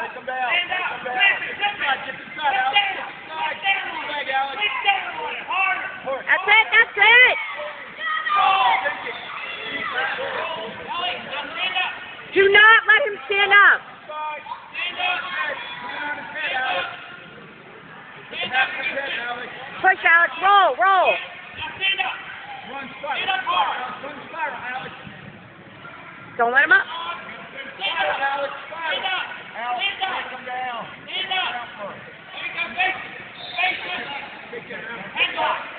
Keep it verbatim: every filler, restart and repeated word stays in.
Take him down. Take him down. Get inside. Get inside, Alex. Get inside. Get your leg, Alex. That's it. That's it. Do not let him stand up. Push, Alex. Roll, roll. Run spiral. Run spiral, Alex. Don't let him up. Alex, spiral. Alex, take him down. Stand up. Take him down first. Hands off.